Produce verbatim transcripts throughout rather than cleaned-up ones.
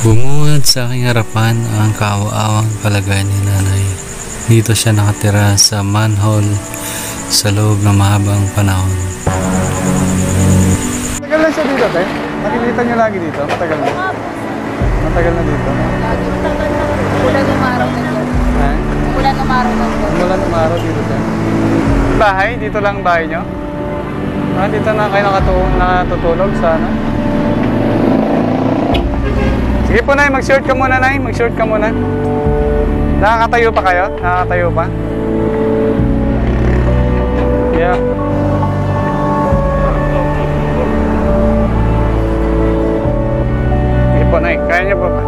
Bumuhat sa aking harapan ang kaawa-awang kalagayan ni nanay. Dito siya nakatira sa manhole sa loob ng mahabang panahon. Matagal na siya dito, te? Nakikita niyo lagi dito? Matagal na? Matagal na dito? Lagi matagal na. Umulan umaraw na dyan. Eh? Umulan umaraw na dyan. Umulan umaraw dito, te? Bahay? Dito lang bahay niyo? Ah, dito na kayo nakatu- nakatutulog sa ano? Sige po, Nay. Mag-short ka muna, Nay. Mag-short ka muna. Nakakatayo pa kayo? Nakakatayo pa? Yeah. Sige po, Nay. Kaya niyo po ba?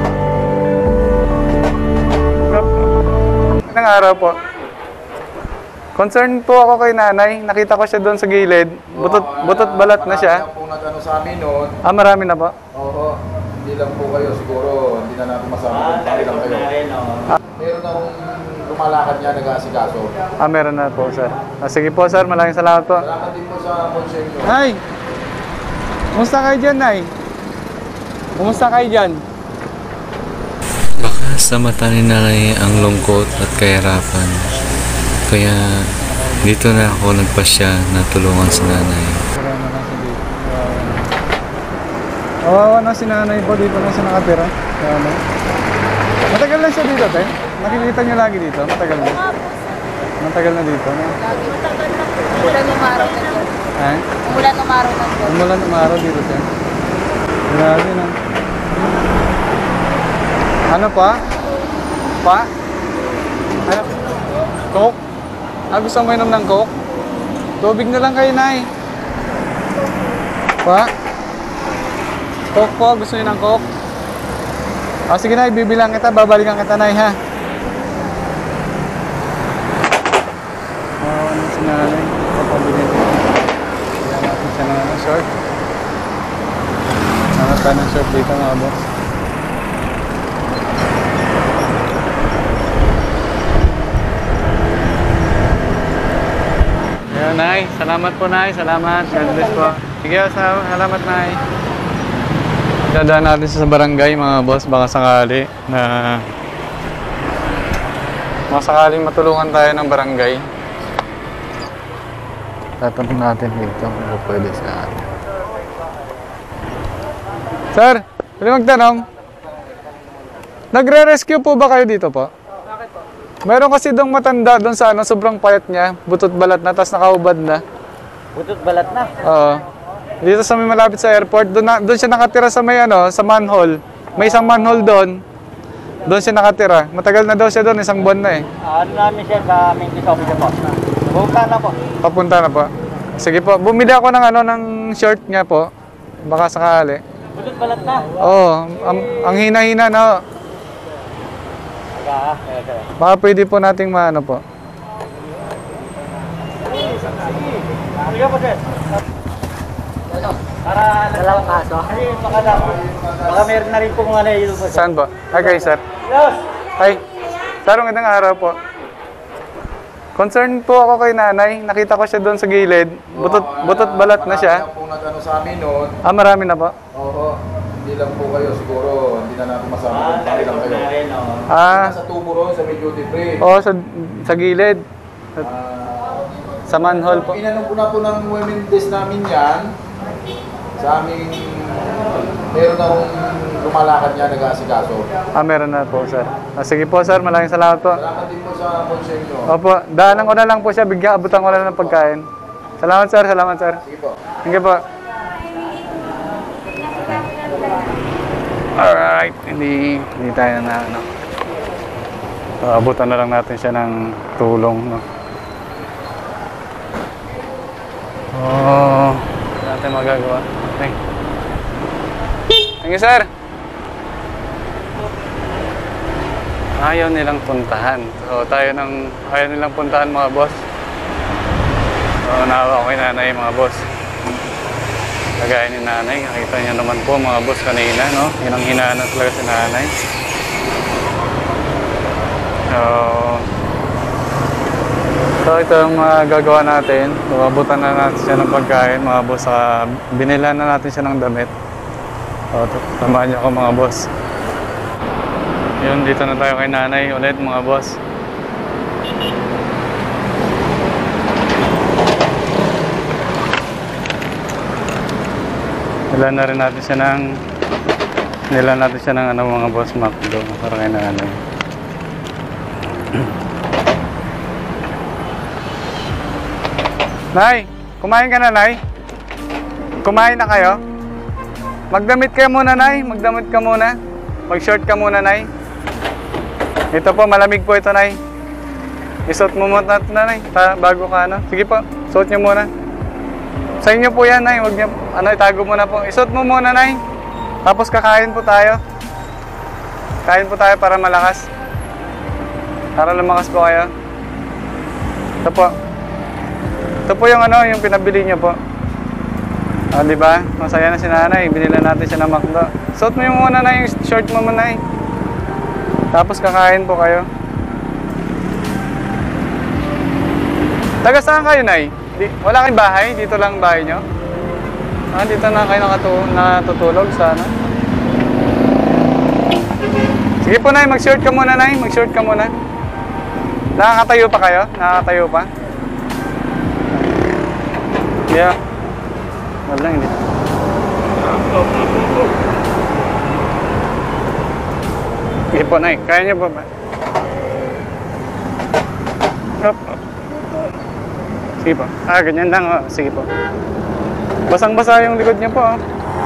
Magandang araw po. Concern po ako kay nanay. Nakita ko siya doon sa gilid. Butot, butot balat na siya. Marami na po nag-ano sa amin noon. Ah, marami na po? Oo. Hindi lang po kayo siguro. Hindi na natin masama kung pari lang kayo. Ah. Meron akong lumalakad niya, nag-aasikaso. Ah, meron na po, sir. Ah, sige po, sir. Maraming salamat po. Salamat din po sa concern nyo. Nay! Kumusta kayo dyan, Nay? Kumusta kayo dyan? Baka sa mata ni nanay ang lungkot at kahirapan. Kaya dito na ako nagpasya na tulungan si nanay. Kawawa na siya dito. Kawawa na si nanay po. Dito na siya nakatira. Kawawa. Matagal na siya dito, te? Nakikita niyo lagi dito? Matagal na? Matagal na dito, no? Lagi matagal na. Umulan umaraw na dyan. Eh? Umulan umaraw na dyan. Umulan umaraw dito, te. Grabe na. Ano pa? Pa? Ano? Coke? Ah, gusto mo inom ng Coke? Tubig na lang kayo, Nay. Pa? Coke po, gusto niyo ng Coke? Ah, sige, Nay, bibilang kita, babalikan kita, Nay, ha? Oh, ano si nanay? Papabili ko. Kaya natin siya ng ano, short. Hanap tayo ng short dito, mga boss. Ayan, Nay. Salamat po, Nay. Salamat. God bless po. Sige, salamat, Nay. Dadaan natin sa barangay, mga boss. Baka sakali na baka sakaling matulungan tayo ng barangay. Tatanong natin dito kung pwede sa atin. Sir, pwede magtanong? Nagre-rescue po ba kayo dito po? Bakit po? Meron kasi dong matanda doon sa ano, sobrang payat niya, butot balat na, tapos nakaubad na. Butot balat na. Oo. Dito sa may malapit sa airport, doon, na, doon siya nakatira sa may ano, sa manhole. May isang manhole doon. Doon siya nakatira. Matagal na daw siya doon, isang buwan na eh. Ano namin siya sa main office po. Buka na po. Papunta na po. Sige po, bumili ako ng ano, ng short niya po. Baka sakali. Butot balat na. Oo, ang, ang hina-hina na. Oh. Ah, Baka pwede po nating maano po. Sige po, sir. Para dalawang kaso. Ay, baka daw. Baka meron na rin po mga nayo po. Saan po? Okay, sir. Yes. Ay, sir, magandang araw po. Concern po ako kay nanay. Nakita ko siya doon sa gilid. Butot, butot balat na siya. Marami na po nag-ano sa amin noon. Ah, marami na po. Oo. Hindi lang po kayo siguro. Hindi na natin masama kung pari lang kayo. Ah, Sa tubo ron, sa may duty free. oo, sa, sa gilid. Ah, Sa manhole po. Inanong ko na po ng women desk namin yan. Sa aming, meron akong lumalakad niya, nag-aasikaso. Ah, meron na po, sir. Ah, sige po, sir. Maraming salamat po. Salamat din po sa concern nyo. Opo, daanan ko na lang po siya. Bigyan, abutan ko na lang ng pagkain. Salamat, sir. Salamat, sir. Sige po. Sige po. Alright. Hindi, hindi tayo na, ano. So, abutan na lang natin siya ng tulong, no. Oh, wala natin magagawa. Okay. Thank you, sir. Ayaw nilang puntahan. So, tayo nang ayaw nilang puntahan, mga boss. So, naawa ko kay nanay, mga boss. Kagaya ni nanay, nakita niyo naman po, mga boss, kanina, no? Yun ang hinahanap talaga si nanay. So, So ito ang mga gagawa natin. Abutan na natin siya ng pagkain, mga boss. Uh, binilan na natin siya ng damit. So, tamahan niyo ako, mga boss. Yun, dito na tayo kay nanay ulit mga boss. Nila na rin natin siya ng nila natin siya ng ano mga boss, McDo para kay nanay. Nay, kumain ka na, Nay? Kumain na kayo? Magdamit kayo muna, Nay. Magdamit ka muna. Mag-short ka muna, Nay. Ito po, malamig po ito, Nay. Isuot mo muna ito, Nay. Ta bago ka, ano? Sige po, suot nyo muna. Sa inyo po yan, Nay. Huwag nyo, ano, itago muna po. Isuot mo muna, Nay. Tapos kakain po tayo. Kain po tayo para malakas. Para lumakas po kayo. Ito po. Ito po yung ano, yung pinabili niyo po. Ah, di ba? Masaya na si nanay. Binila natin siya ng McDo. Suot mo yung muna na yung short mo muna eh. Tapos kakain po kayo. Taga saan kayo, Nay? Di, wala kayong bahay? Dito lang bahay nyo? Ah, dito na kayo nakatu natutulog sana. Sige po, Nay. Mag-short ka muna, Nay. Mag-short ka muna. Nakakatayo pa kayo? Nakakatayo pa? Yeah. Wala, hindi. Sige po, Nay. Kaya niyo po ba? Hop. Sige po. Ah, ganyan lang. Oh. Sige po. Basang-basa yung likod niyo po. Oh.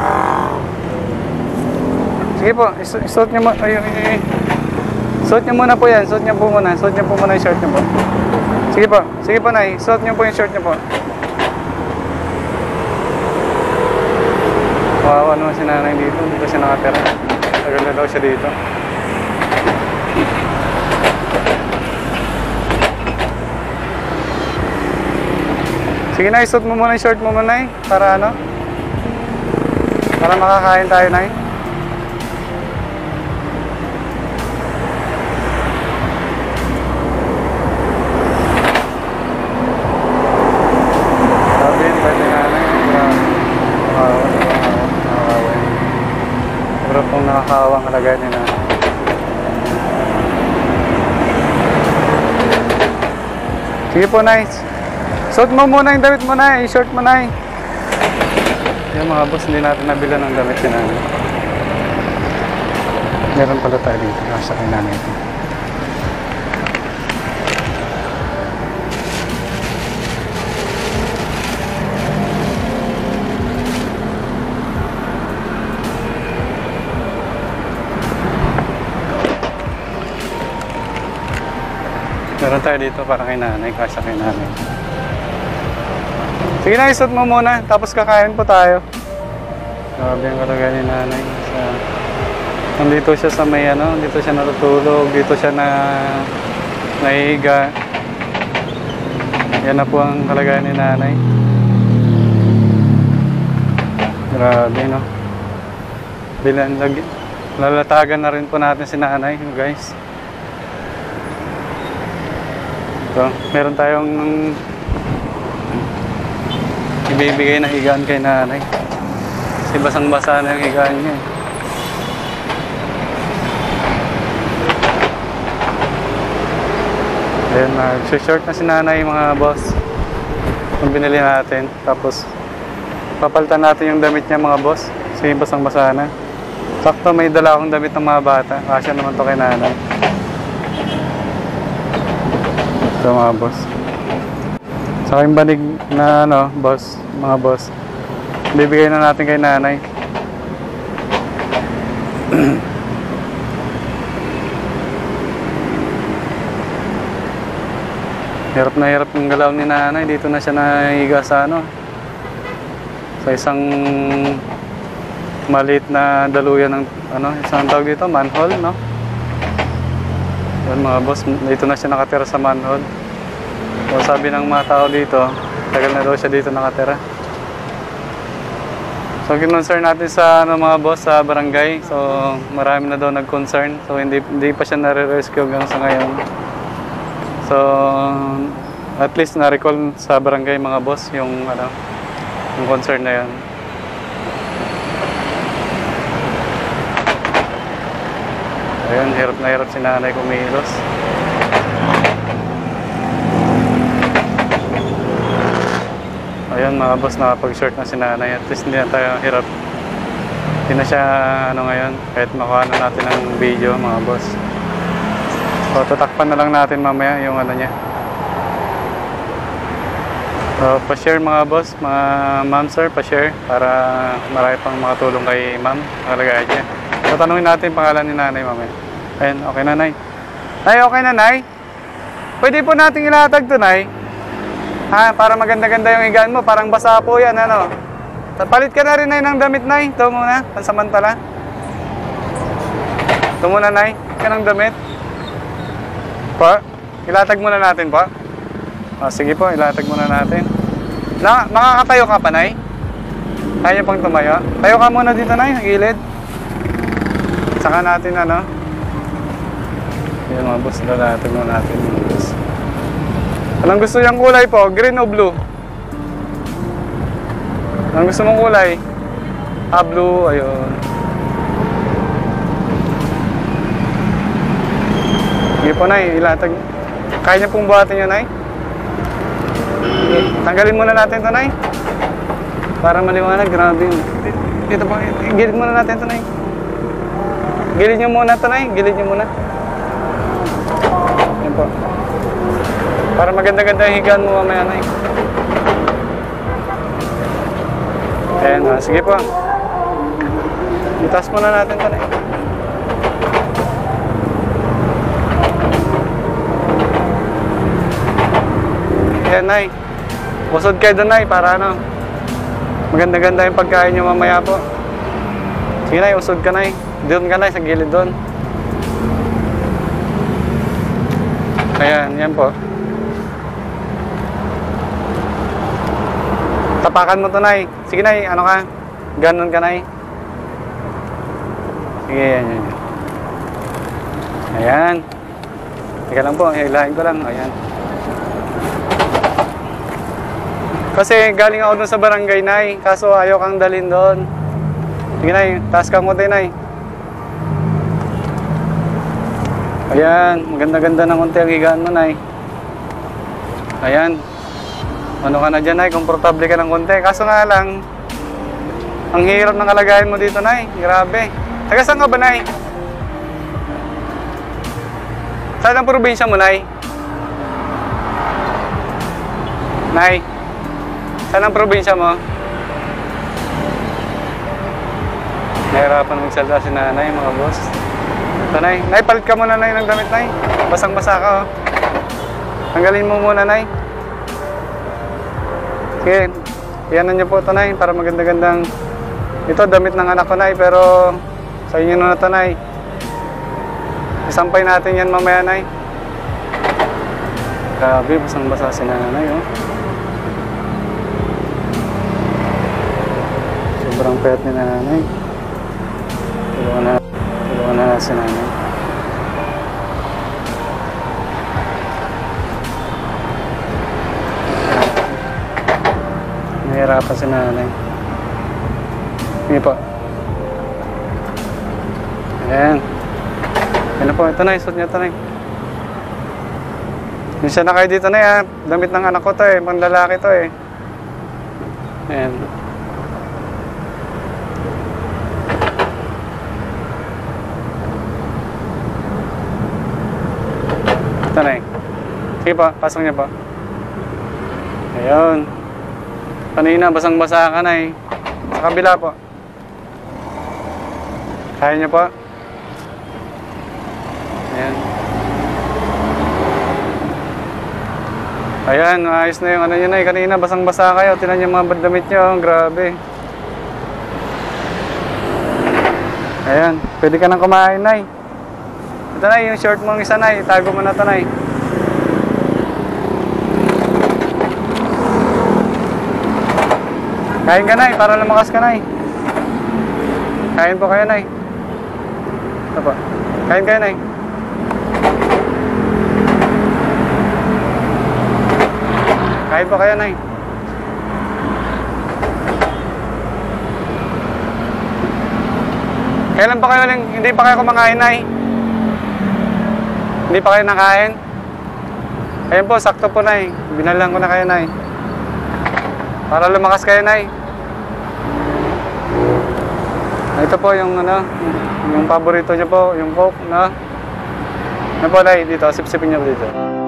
Sige po. Is isuot niyo mo. Ay, ay, ay. Suot niyo muna po yan. Suot niyo po muna. Suot niyo po muna yung shirt niyo po. Sige po. Sige po, Nay. Suot niyo po yung shirt niyo po. Wow, ano si nanay dito? Dito siya nakatira. Tagal na daw siya dito. Sige, Nay. Suot mo muna yung short mo muna, Nay. Para ano? Para makakain tayo, Nay. Pong nakakawang kalagay ni nanay. Sige po, Nay. Suot mo muna yung damit mo, Nay. I-short mo, Nay. Yung mga boss, hindi natin nabila ng damit si nanay. Meron pala tayo dito. Nasa kay nanay ito. Meron tayo dito para kay nanay, kasya kay nanay. Sige na, isuot mo muna, tapos kakain po tayo. Grabe ang kalagay ni nanay. Sa... Nandito siya sa may ano, dito siya natutulog, dito siya na nahihiga. Yan na po ang kalagay ni nanay. Grabe, no? Bilan, lagi. Lalatagan na rin po natin si nanay, guys. So, meron tayong ibibigay na higaan kay nanay. Kasi basang-basa na yung higaan niya. Ayan, nag-short na si nanay mga boss. Kung binili natin. Tapos, papalitan natin yung damit niya mga boss. Kasi basang-basa na. Sakto, may dala akong damit ng mga bata. Kasya naman to kay nanay. Ito mga boss. Sa aking banig na ano, boss, mga boss. Bibigay na natin kay nanay. Hirap na hirap yung galaw ni nanay. Dito na siya nahiga sa ano. Sa isang maliit na daluyan ng ano, isang tawag dito, manhole, no? Yan mga boss, dito na siya nakatira sa manhole. So sabi ng mga tao dito, tagal na daw siya dito nakatira. So kinonsern natin sa ano, mga boss sa barangay. So marami na daw nag-concern. So hindi, hindi pa siya nare-rescue hanggang sa ngayon. So at least na-recall sa barangay mga boss yung ano, yung concern na yan. Ayun, hirap na hirap si nanay kumilos. Ayun mga boss, nakapag-short na si nanay. At least hindi na tayo hirap. Hindi na siya ano ngayon, kahit makuha na natin ng video mga boss. So tatakpan na lang natin mamaya yung ano niya. So pa-share mga boss, mga ma'am sir, pa-share para marami pang makatulong kay ma'am. Nakalagay niya. So tanungin natin pangalan ni nanay mamaya. Ayun, okay nanay. Nay, okay nanay? Pwede po nating ilatag to nay? Ha, para maganda-ganda yung higaan mo, parang basa po yan, ano? Palit ka na rin nay ng damit nay. Ito muna, pansamantala. Ito muna nay, ka ng damit. Po, ilatag muna natin po. O, sige po, ilatag muna natin. Na, makakatayo ka pa nay? Kaya pang tumayo? Tayo ka muna dito nay, sa gilid. Saka natin ano. Yan mga boss, ilatag muna natin mga boss. Anong gusto niyang kulay po? Green o blue? Anong gusto mong kulay? Ah, blue. Ayun. Sige po, nay. Ilatag. Kaya niya pong buhatin yun, nay? Tanggalin muna natin ito, nay. Para maliwanag. Grabe. Dito po. Gilid muna natin ito, nay. Gilid niyo muna ito, nay. Gilid niyo muna. Yan po. Para maganda-ganda yung higaan mo mamaya na eh. Ayan, ah, sige po. Itaas muna natin ito na eh. Ayan, nay. Usod kayo doon, nay, para ano. Maganda-ganda yung pagkain nyo mamaya po. Sige, nay, usod ka, nay. Doon ka, nay, sa gilid doon. Ayan, yan po. Tapakan mo to, nay. Sige, nay. Ano ka? Ganon ka, nay. Sige, yan, yan. Ayan. Teka lang po. Hilahin ko lang. Ayan. Kasi galing ako dun sa barangay, nay. Kaso ayaw kang dalhin doon. Sige, nay. Taas kang konti, nay. Ayan. Maganda-ganda ng konti ang higaan mo, nay. Ayan. Ano ka na dyan, nay? Komportable ka ng konti. Kaso nga lang, ang hirap ng kalagayan mo dito, nay. Grabe. Taga saan ka ba, nay? Saan ang probinsya mo, nay? Nay? Saan ang probinsya mo? Nahirapan magsalita si nanay, mga boss. Ito, nay. Nay, palit ka muna, nay, ng damit, nay. Basang-basa ka, oh. Tanggalin mo muna, nay. Sige, iyanan niyo po ito, nay, para maganda-gandang ito, damit ng anak ko, nay, pero sa inyo na ito, nay. Isampay natin yan mamaya, nay. Grabe, basang-basa si nanay, oh. Sobrang payat ni nanay. Tulungan na, tulungan na si nanay. Nahihirapan si nanay. Sige po. Ayan. Ayan po. Ito na. Isuot niya ito na. Yung siya na kayo dito na yan. Damit ng anak ko to eh. Pang lalaki to eh. Ayan. Ito na eh. Sige po. Pasok niya po. Ayan. Kanina, basang-basa ka na eh. Sa kabila po. Kaya niyo po? Ayan. Ayan, ayos na yung ano nyo na eh. Kanina, basang-basa kayo. Tinan yung mga damit nyo. Grabe. Ayan. Pwede ka nang kumain, nay. Ito na yung short mong isa, nay. Itago mo na ito, nay. Kain ka, nay, para lumakas ka, nay. Kain po kayo, nay. Ito po. Kain kayo, nay. Kain po kayo, nay. Kailan pa kayo, hindi pa kayo kumakain, nay? Hindi pa kayo nakain? Ayun po, sakto po, Nay. Binalang ko na kayo, Nay. Para lumakas kayo, Nay. Ito po yung ano, yung paborito niyo po, yung Coke, no? Ano po, Nay, dito, sip-sipin niyo dito.